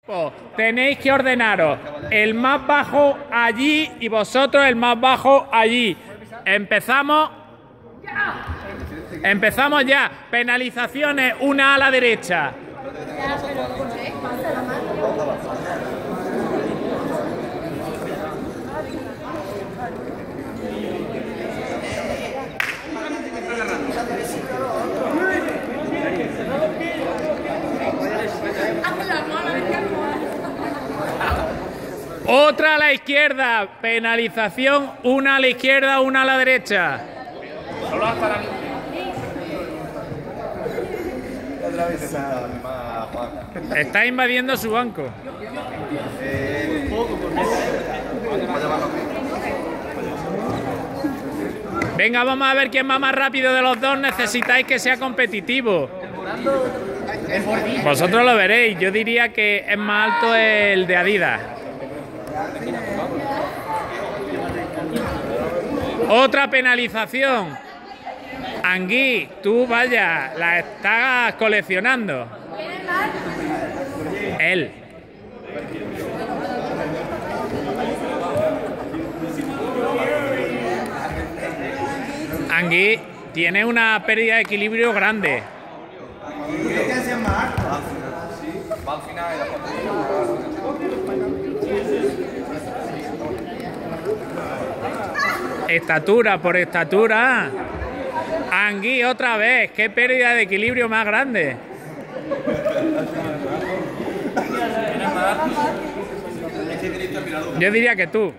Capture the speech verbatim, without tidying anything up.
Tenéis que ordenaros el más bajo allí y vosotros el más bajo allí. Empezamos. Empezamos ya. Penalizaciones, una a la derecha. Otra a la izquierda, penalización, una a la izquierda, una a la derecha. Está invadiendo su banco. Venga, vamos a ver quién va más rápido de los dos. Necesitáis que sea competitivo. Vosotros lo veréis. Yo diría que es más alto el de Adidas. Otra penalización. Angui, tú vaya, la estás coleccionando. Él. Angui tiene una pérdida de equilibrio grande. Estatura por estatura. Angui otra vez. Qué pérdida de equilibrio más grande. Yo diría que tú.